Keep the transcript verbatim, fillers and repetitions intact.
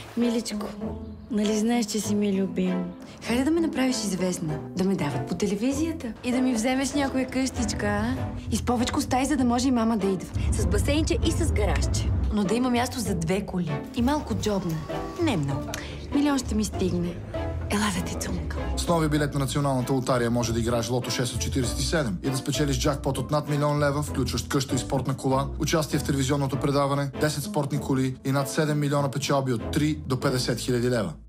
Миличко, нали знаеш, че си ми любим? Хайде да ме направиш известна, да ме дават по телевизията и да ми вземеш някоя къщичка, а? И с повечко стаи, за да може и мама да идва. С басейнче и с гаражче. Но да има място за две коли. И малко джобна. Не много. Милион ще ми стигне. Ела да те цунка. С новия билет на Националната лотария може да играеш лото шест от четиридесет и седем и да спечелиш джакпот от над милион лева, включващ къща и спортна кола, участие в телевизионното предаване, десет спортни коли и над седем милиона печалби от три до петдесет хиляди лева.